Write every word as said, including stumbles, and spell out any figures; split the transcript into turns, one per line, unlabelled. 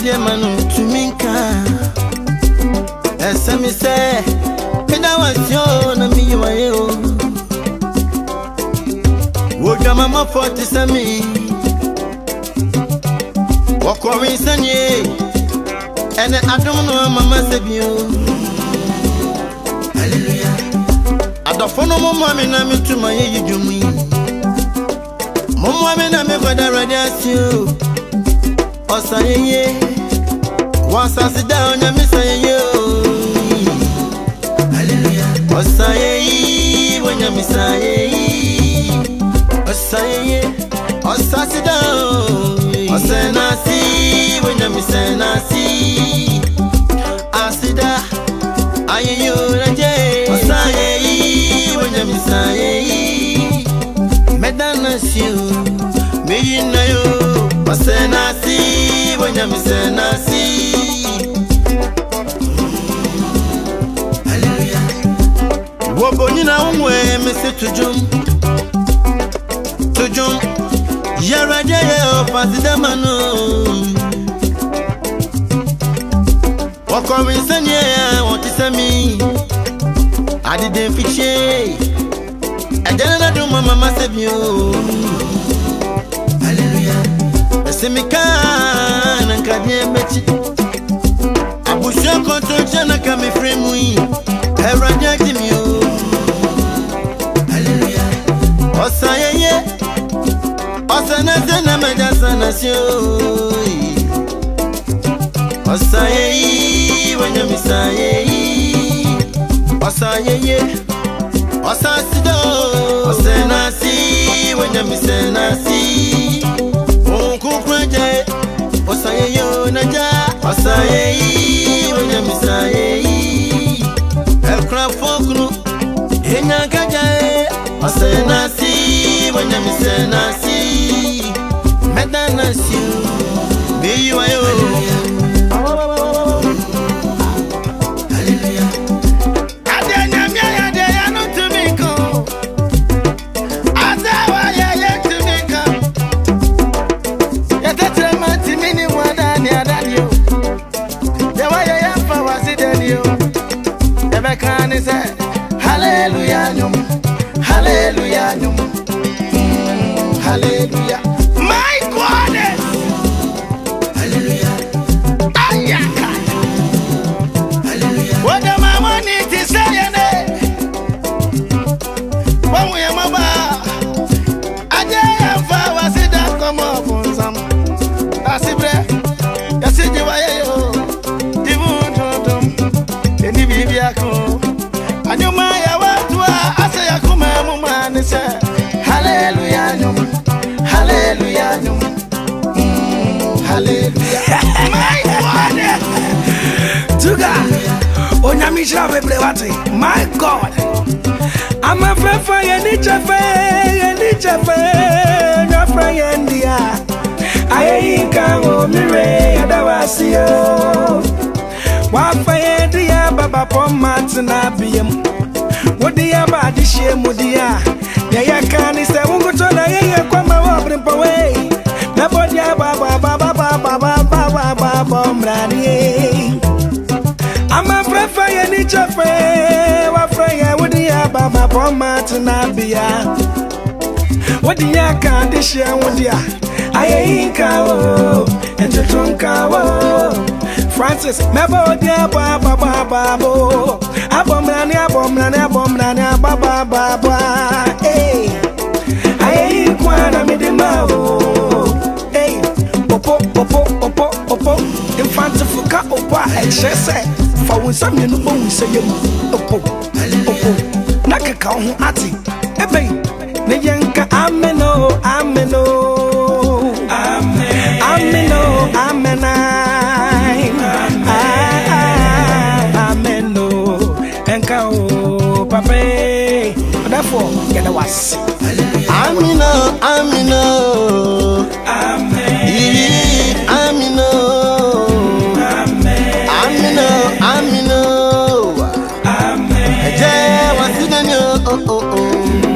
dear manu to minka. As some say, and I was your na me you are. Would your mama forty semi? Walk away, Sunny, and I don't know mama said you. Hallelujah. I don't follow my mommy na me to my you do me. Mama me na me for the radio. Osaye, once I sit down, I miss you. Hallelujah. Osaye, when you miss you. Osaye, Osa sit down. Osana see, when you miss you. Asida, aye you raje. Osaye, when you miss you. Medana you, me you know you. Osana see, when you miss you. Hallelujah. Wobonina umwe mese tujum, tujum. Yaraje yo pasida manu. Wako winsanye watisami. Adi den fiche. Ajana na duma mama sebyo. Hallelujah. Esemika na nkadye mechi. Abusha konto chana kame frame yi. Eraje kimyo. Hallelujah. Osayeye. Osana zena majasa nasyo. Osayeye wanya misaye. Osayeye. Osasido. Osenasi wanya misenasi. Onkukraje. Osayeye naja. Osayeye wanya misaye. Ekra fokunu. Enya kajae. Osenasi wanya misenasi. Medanasi. Be you are you. Hallelujah, hallelujah, mm, hallelujah. My goodness, hallelujah, ayaka, hallelujah. What the mama need to say, when we are mama, I dare for us that come up on some. I see bread, I see the way you, the moon to them, and the baby I come. And you my I say I come and say hallelujah, hallelujah, mm, hallelujah. My God, Tuga, Onyamisha Beblewati, my God. I'm a friend for your nature, your nature, your friend, India. I ain't come Mire, Adawasio. Wafaya, dear Baba Pomatina Biam. What the about this year, Mudia? There can is the Ungotola, Yama, Wabrimp away. Nobody, Baba, Baba, Baba, Baba, Baba, Brady. I'm a friend for your nature, friend. What friend would the Baba Pomatina? What the Yakan this year, Mudia? I ain't cow, and the trunk cow. Francis, Mabo, dear Baba, Baba, Abomrani, Abomrani, Abomrani, Baba, Baba, hey, I ain't quite a midimao, hey, Popo, Popo, Popo, Popo, in front of Fuka, Opa, and she said, for when some you know, we say, Popo, Popo, Nakaka, Ati, Ebe, Nayanka, Ameno, Ameno, Ameno, Amena. Therefore, get a was. Amino, Amino, Amen. Amino, Amen. Amino, Amino, Amen. Jay was in the oh oh oh.